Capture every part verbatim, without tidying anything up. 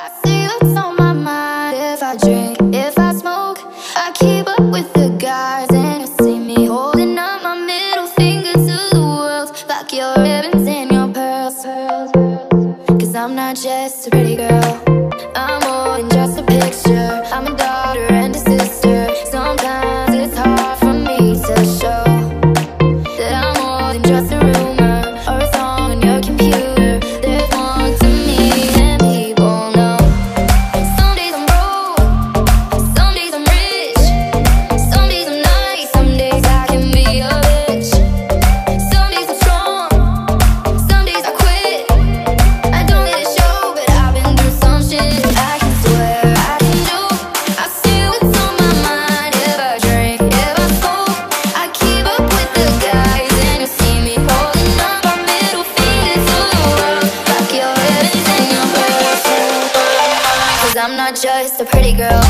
I see what's on my mind. If I drink, if I smoke, I keep up with the guys, and you see me holding up my middle finger to the world. Fuck your ribbons and your pearls, cause I'm not just a pretty girl. I'm more than just a picture. I'm a daughter and a sister. Sometimes it's hard for me to show that I'm more than just a rumor or a song on your computer. There's more to me than people know. Some days I'm broke, some days I'm rich, some days I'm nice, some days I can be a bitch. Some days I'm strong, some days I quit. I don't let it show, but I've been through some shit. I can swear, I can do. I see what's on my mind. If I drink, if I smoke, I keep up with the guys, and you see me holding up my middle finger to the world. Fuck your ribbons and your pearls, cause I'm not just a pretty girl.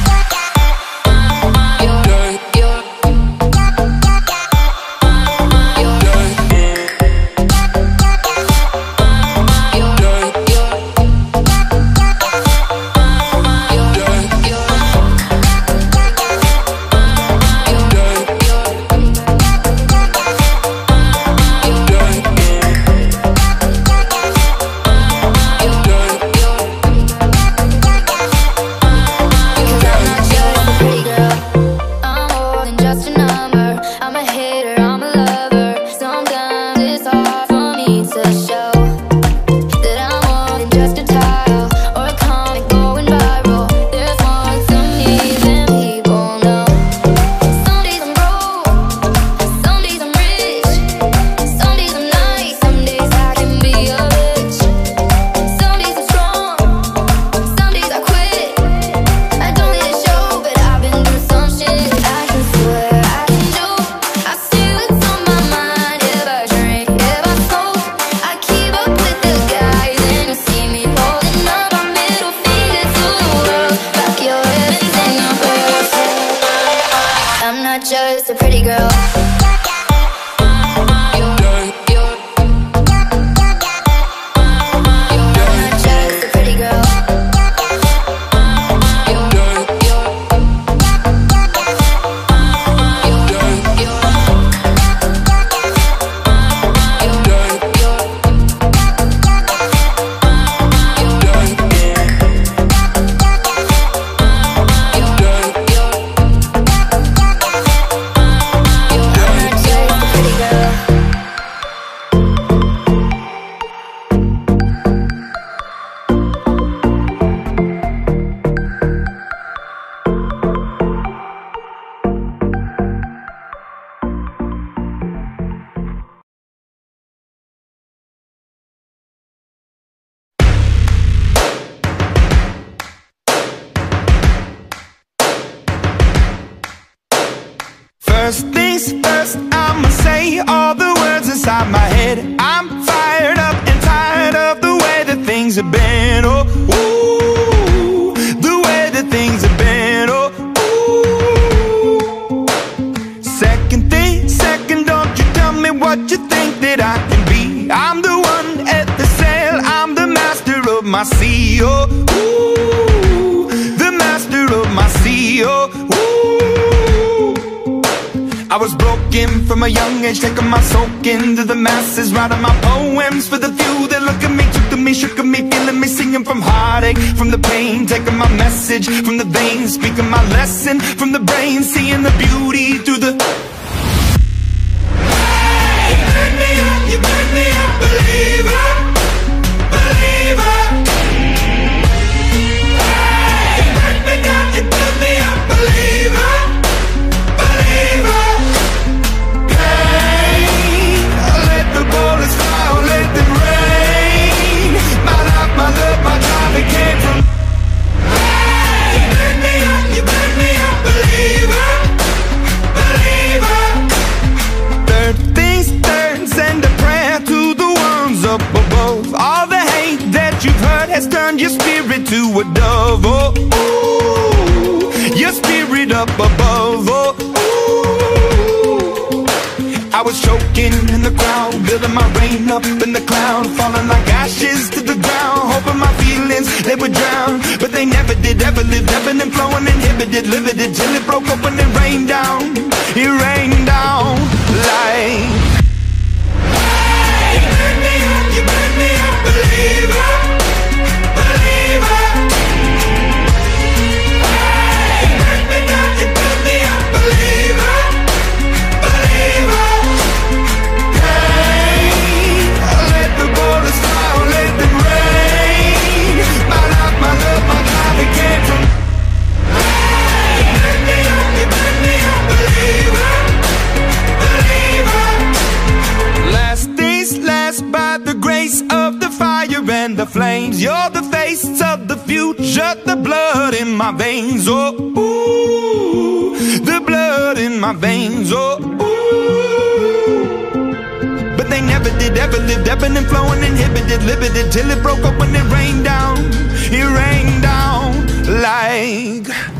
Just a pretty girl. First things first, I'ma say all the words inside my head. I'm fired up and tired of the way that things have been. Oh, ooh, the way that things have been. Oh, ooh. Second thing, second, don't you tell me what you think that I can be. I'm the one at the sail, I'm the master of my sea. Oh, ooh, the master of my sea. Oh, ooh. I was broken from a young age, taking my soak into the masses, writing my poems for the few that look at me, took to me, shook at me, feeling me, singing from heartache, from the pain, taking my message from the veins, speaking my lesson from the brain, seeing the beauty through the... Hey, you burn me up, you burn me up, believer, believer. Hey, you burn me down, you burn me up, believer, believer. Bullets fly, let them rain. My life, my love, my drive, it came from. Hey, you burn me up, you burn me up, believer, believer. Third things third, send a prayer to the ones up above. All the hate that you've heard has turned your spirit to a dove. Oh, ooh, your spirit up above. Oh, ooh. I was choking in the crowd, building my rain up in the cloud, falling like ashes to the ground, hoping my feelings, they would drown. But they never did, ever lived, ebbing and flowing, inhibited, limited, till it broke open and rained down. It rained down like, hey, you burn me up, you burn me up, believer, believer. Hey, you burn me down, you burn me up, believer, believer. Hey, let the borders fly, let them rain. My life, my love, my life, it came from. Hey, you burn me up, you burn me up, believer, believer. Last days last by the grace of the fire and the flames. You're the face of the future, the blood in my veins. Oh, ooh, the blood in my veins. Oh, ooh. But they never did, ever lived, ebbing and flowing, inhibited, limited, till it broke open and rained down. It rained down like.